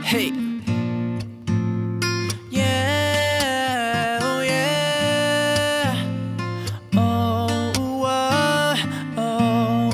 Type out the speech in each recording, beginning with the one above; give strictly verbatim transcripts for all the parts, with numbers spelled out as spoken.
Hey. Yeah, oh yeah. Oh, oh, oh,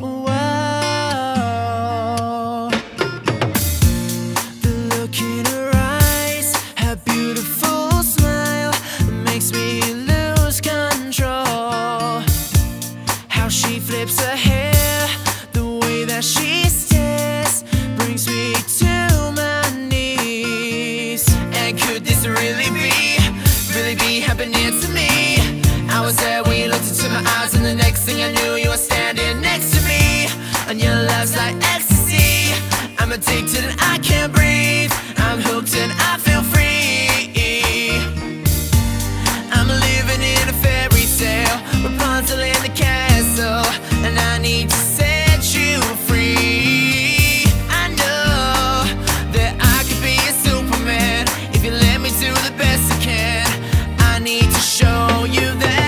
oh. The look in her eyes, her beautiful smile makes me lose control. How she flips her hair, the way that she stares, brings me to my knees. And could this really be, really be happening to me? I was there when you looked into my eyes, and the next thing I knew, you were standing next to me. And your love's like ecstasy. I'm addicted and I can't breathe. I'm hooked and I feel free. I'm living in a fairy tale, Rapunzel in the castle, and I need to set you free. I know that I could be a Superman if you let me do the best I can. I need to show you that.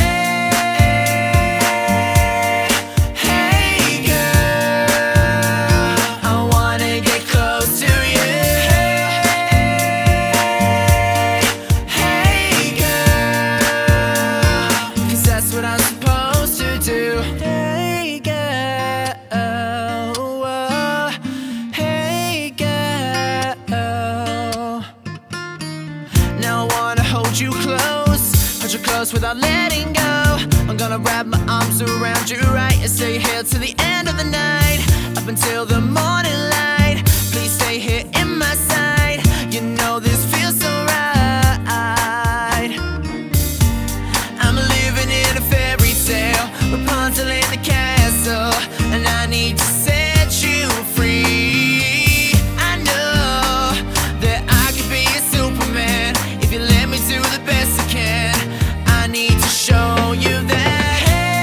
Hold you close, hold you close without letting go. I'm gonna wrap my arms around you right and stay here till the end of the night, up until the morning light. Please stay here in my side. You know this feels so right. I'm living in a fairy tale, Rapunzel in the castle, and I need to set you free. I know that I could be a Superman if you let me do the best I can. I need to show you that.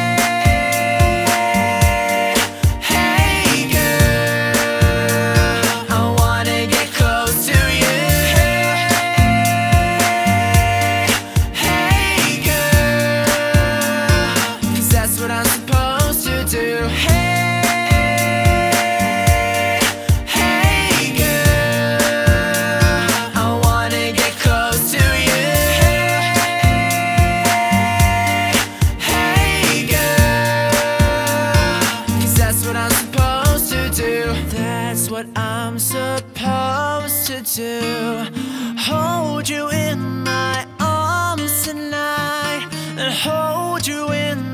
Hey, hey girl, I wanna get close to you. Hey, hey girl, 'cause that's what I'm supposed to do. Hey, that's what I'm supposed to do. Hold you in my arms tonight, and hold you in